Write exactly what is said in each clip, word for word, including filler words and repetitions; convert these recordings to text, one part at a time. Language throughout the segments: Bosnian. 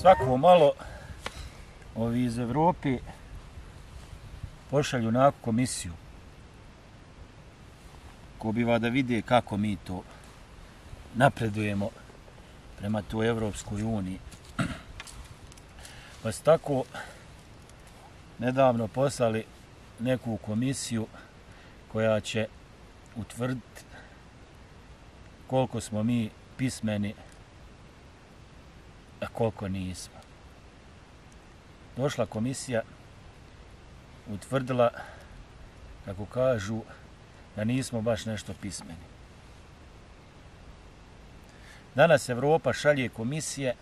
Svako malo ovi iz Evrope pošalju na komisiju ko biva da vide kako mi to napredujemo prema toj Evropskoj uniji. Pa su tako nedavno poslali neku komisiju koja će utvrditi koliko smo mi pismeni, a koliko nismo. Došla komisija, utvrdila, kako kažu, da nismo baš nešto pismeni. Danas Evropa šalje komisije,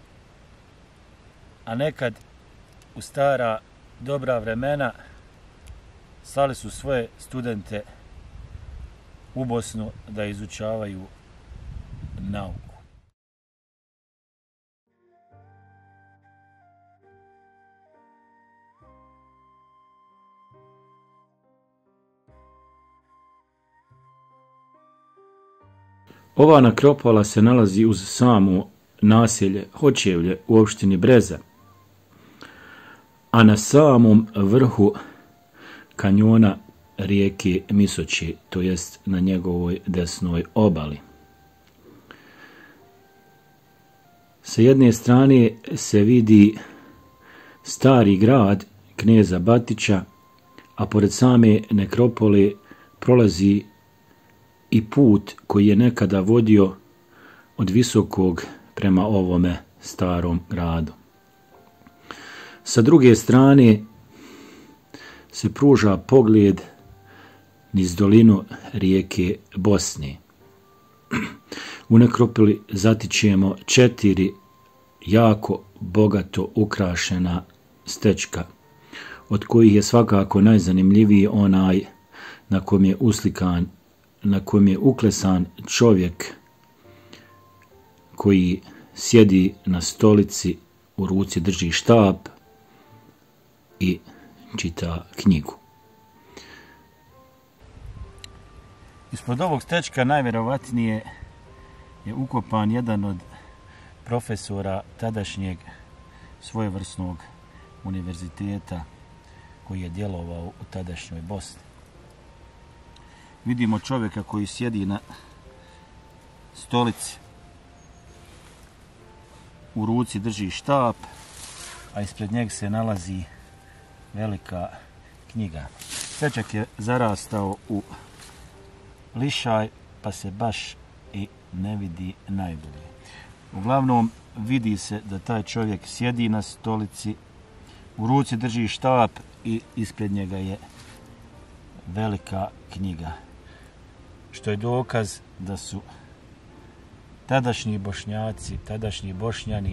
a nekad u stara dobra vremena slali su svoje studente u Bosnu da izučavaju nauku. Ova nekropola se nalazi uz samo naselje Hočevlje u opštini Breza, a na samom vrhu kanjona rijeke Misoči, to jest na njegovoj desnoj obali. Sa jedne strane se vidi stari grad kneza Batića, a pored same nekropole prolazi i put koji je nekada vodio od Visokog prema ovome starom gradu. Sa druge strane se pruža pogled niz dolinu rijeke Bosne. U nekropoli zatičemo četiri jako bogato ukrašena stečka, od kojih je svakako najzanimljiviji onaj na kom je uslikan, na kojem je uklesan čovjek koji sjedi na stolici, u ruci drži štap i čita knjigu. Ispod ovog stečka najvjerovatnije je ukopan jedan od profesora tadašnjeg svojevrsnog univerziteta koji je djelovao u tadašnjoj Bosni. Vidimo čovjeka koji sjedi na stolici, u ruci drži štap, a ispred njega se nalazi velika knjiga. Stečak je zarastao u lišaj, pa se baš i ne vidi najbolje. Uglavnom, vidi se da taj čovjek sjedi na stolici, u ruci drži štap i ispred njega je velika knjiga. Što je dokaz da su tadašnji Bošnjaci, tadašnji Bošnjani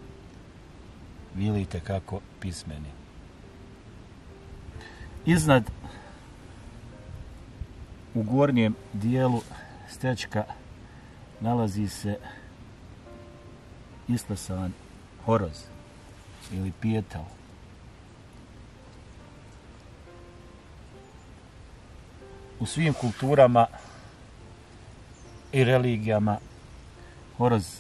bili itekako pismeni. Iznad, u gornjem dijelu stečka, nalazi se isklesan horoz ili pijetal. U svim kulturama i religijama horoz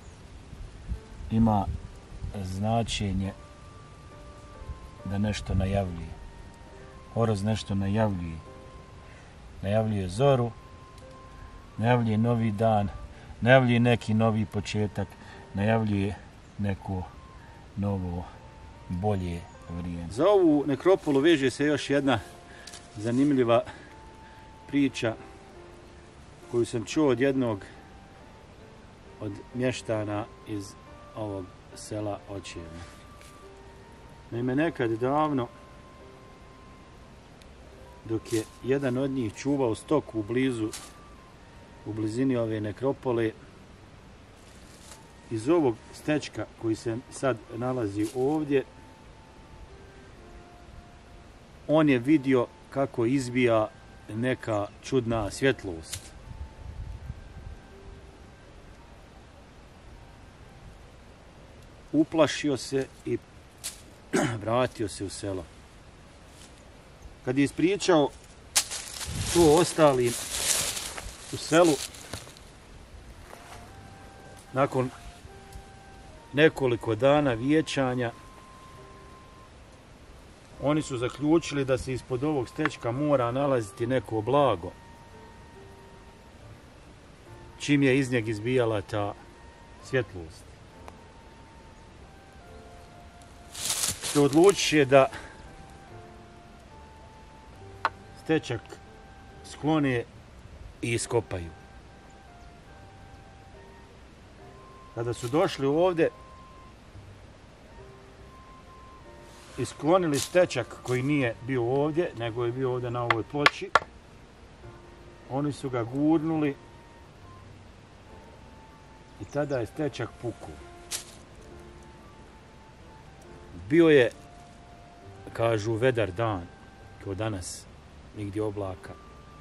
ima značenje da nešto najavljuje. Horoz nešto najavljuje. Najavljuje zoru, najavljuje novi dan, najavljuje neki novi početak, najavljuje neko novo, bolje vrijeme. Za ovu nekropolu veže se još jedna zanimljiva priča koju sam čuo od jednog od mještana iz ovog sela Hočevlje. Naime, nekad davno, dok je jedan od njih čuvao stoku u blizu, u blizini ove nekropole, iz ovog stečka koji se sad nalazi ovdje, on je vidio kako izbija neka čudna svjetlost. Uplašio se i vratio se u selo. Kad je ispričao to ostalim u selu, nakon nekoliko dana vijećanja oni su zaključili da se ispod ovog stečka mora nalaziti neko blago, čim je iz njeg izbijala ta svjetlost. Što odlučiše da stečak sklone i iskopaju. Kada su došli ovdje i sklonili stečak koji nije bio ovdje, nego je bio ovdje na ovoj ploči, oni su ga gurnuli i tada je stečak pukao. Bio je, kažu, vedar dan, kao danas, nigdje oblaka.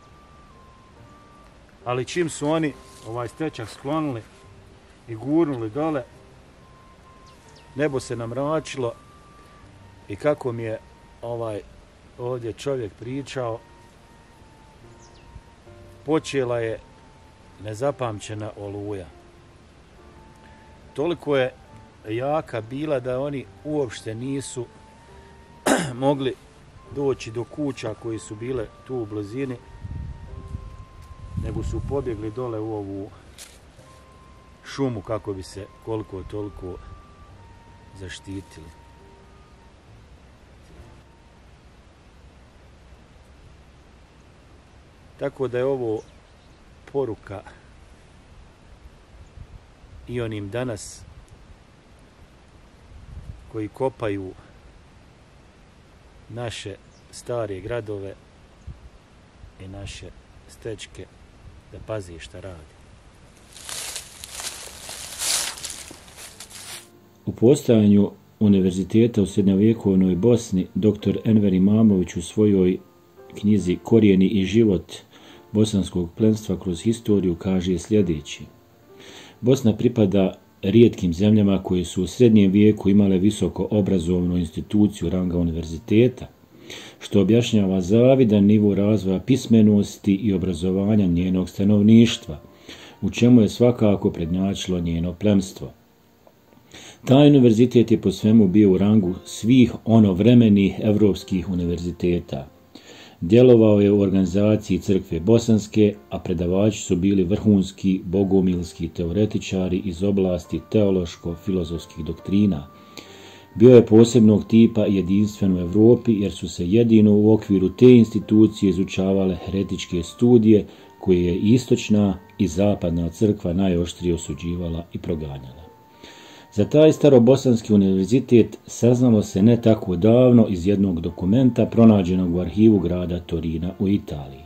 Ali čim su oni ovaj stečak sklonili i gurnuli dole, nebo se namračilo i kako mi je ovaj ovdje čovjek pričao, počela je nezapamćena oluja. Toliko je jaka bila da oni uopšte nisu mogli doći do kuća koji su bile tu u blizini, nego su pobjegli dole u ovu šumu kako bi se koliko toliko zaštitili. Tako da je ovo poruka i onim danas koji kopaju naše stare gradove i naše stečke, da pazi šta radi. U postojanju univerziteta u srednjovjekovnoj Bosni doktor Enver Imamović u svojoj knjizi Korijeni i život bosanskog plemstva kroz historiju kaže sljedeći. Bosna pripada rijetkim zemljama koje su u srednjem vijeku imale visoko obrazovnu instituciju ranga univerziteta, što objašnjava zavidan nivo razvoja pismenosti i obrazovanja njenog stanovništva, u čemu je svakako prednjačilo njeno plemstvo. Taj univerzitet je po svemu bio u rangu svih onovremenih evropskih univerziteta. Djelovao je u organizaciji crkve bosanske, a predavači su bili vrhunski bogomilski teoretičari iz oblasti teološko-filozofskih doktrina. Bio je posebnog tipa i jedinstven u Evropi jer su se jedino u okviru te institucije izučavale heretičke studije koje je istočna i zapadna crkva najoštrije osuđivala i proganjala. Za taj starobosanski univerzitet saznalo se ne tako davno iz jednog dokumenta pronađenog u arhivu grada Torina u Italiji.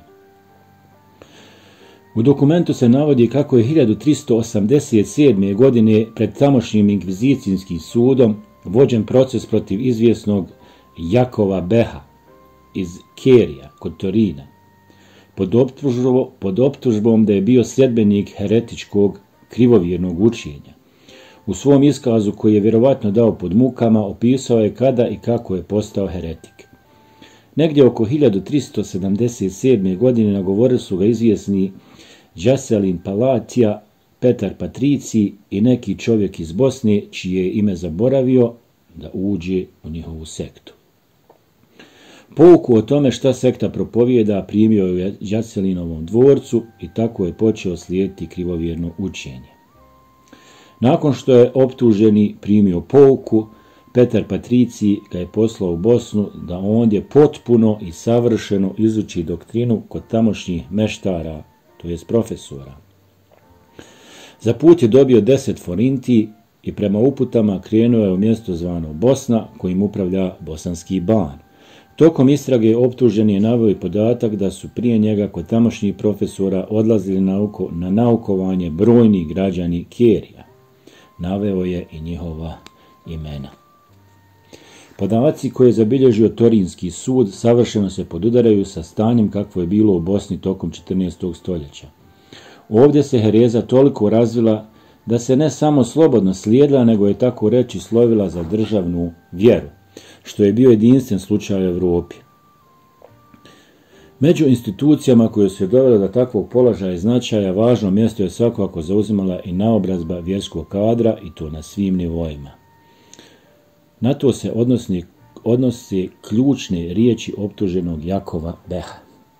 U dokumentu se navodi kako je hiljadu tristo osamdeset sedme. godine pred tamošnjim inkvizicijskim sudom vođen proces protiv izvjesnog Jakova Beha iz Kerija kod Torina, pod, optužbo, pod optužbom da je bio sljedbenik heretičkog krivovjernog učenja. U svom iskazu koji je vjerovatno dao pod mukama opisao je kada i kako je postao heretik. Negdje oko hiljadu tristo sedamdeset sedme. godine nagovorili su ga izvjesni Đaselin Palatija, Petar Patricij i neki čovjek iz Bosne čije je ime zaboravio da uđe u njihovu sektu. Pouku o tome šta sekta propovijeda primio je u Đaselinovom dvorcu i tako je počeo slijediti krivovjerno učenje. Nakon što je optuženi primio pouku, Petar Patricij ga je poslao u Bosnu da ondje potpuno i savršeno izuči doktrinu kod tamošnjih meštara, to jest profesora. Za put je dobio deset forinti i prema uputama krenuo je u mjesto zvano Bosna, kojim upravlja bosanski ban. Tokom istrage optuženi je naveo i podatak da su prije njega kod tamošnjih profesora odlazili nauko, na naukovanje brojni građani Kerija. Naveo je i njihova imena. Podaci koje je zabilježio Torinski sud savršeno se podudaraju sa stanjem kakvo je bilo u Bosni tokom četrnaestog stoljeća. Ovdje se hereza toliko razvila da se ne samo slobodno slijedila, nego je tako reći slovila za državnu vjeru, što je bio jedinstven slučaj u Evropi. Među institucijama koje su je dovele do takvog položaja i značaja, važno mjesto je svakako zauzimala i naobrazba vjerskog kadra, i to na svim nivoima. Na to se odnosi, odnosi ključne riječi optuženog Jakova Beha.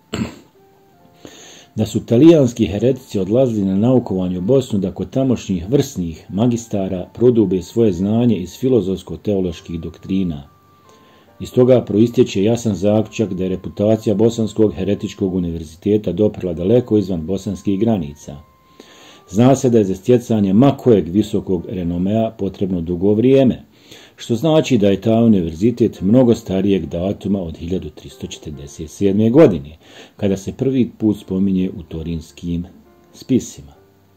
Da su talijanski heretici odlazili na naukovanje u Bosnu da kod tamošnjih vrsnih magistara prodube svoje znanje iz filozofsko-teoloških doktrina. Iz toga proistječe jasan zaključak da je reputacija Bosanskog heretičkog univerziteta doprla daleko izvan bosanskih granica. Zna se da je za stjecanje ma kojeg visokog renomea potrebno dugo vrijeme, što znači da je taj univerzitet mnogo starijeg datuma od hiljadu tristo četrdeset sedme. godine, kada se prvi put spominje u torinskim spisima.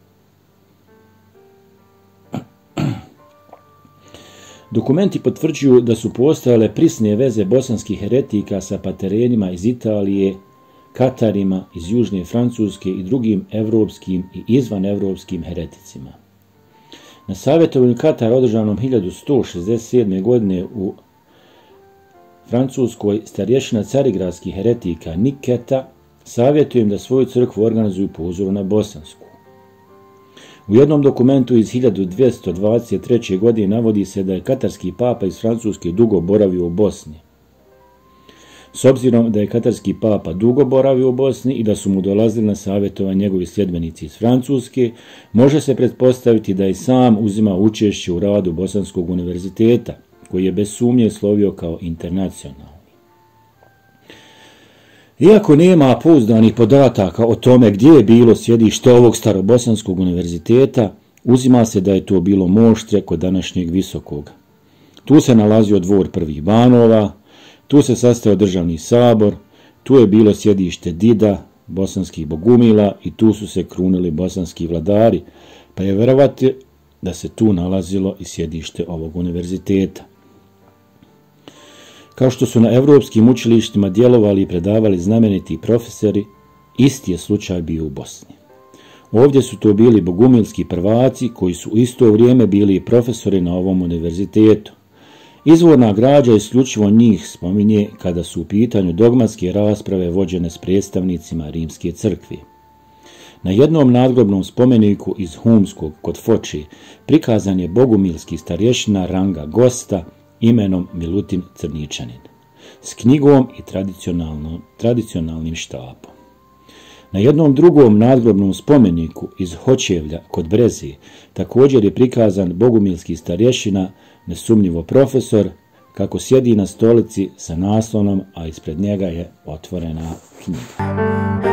Dokumenti potvrđuju da su postojale prisne veze bosanskih heretika sa paterenima iz Italije, Katarima iz Južne Francuske i drugim evropskim i izvanevropskim hereticima. Na savjetovanju Katara održanom hiljadu sto šezdeset sedme. godine u Francuskoj starješina carigradskih heretika Niketa savjetuje im da svoju crkvu organizuju po uzoru na bosansku. U jednom dokumentu iz hiljadu dvjesto dvadeset treće. godine navodi se da je katarski papa iz Francuske dugo boravio u Bosni. S obzirom da je katarski papa dugo boravio u Bosni i da su mu dolazili na savjetovanje njegovi sljedbenici iz Francuske, može se pretpostaviti da i sam uzima učešće u radu Bosanskog univerziteta, koji je bez sumnje slovio kao internacionalni. Iako nema pouzdanih podataka o tome gdje je bilo sjedište ovog starobosanskog univerziteta, uzima se da je to bilo Moštre kod današnjeg Visokog. Tu se nalazio dvor prvih banova, tu se sastajao državni sabor, tu je bilo sjedište dida, bosanskih bogumila, i tu su se krunili bosanski vladari, pa je vjerovati da se tu nalazilo i sjedište ovog univerziteta. Kao što su na evropskim učilištima djelovali i predavali znameniti profesori, isti je slučaj bio u Bosni. Ovdje su to bili bogumilski prvaci koji su u isto vrijeme bili i profesori na ovom univerzitetu. Izvorna građa isključivo njih spominje kada su u pitanju dogmatske rasprave vođene s predstavnicima Rimske crkve. Na jednom nadgrobnom spomeniku iz Humskog kod Foči prikazan je bogumilski starješina ranga gosta imenom Milutin Crničanin, s knjigom i tradicionalnim štapom. Na jednom drugom nadgrobnom spomeniku iz Hočevlja kod Breze također je prikazan bogumilski starješina, nesumnjivo profesor, kako sjedi na stolici sa naslonom, a ispred njega je otvorena knjiga.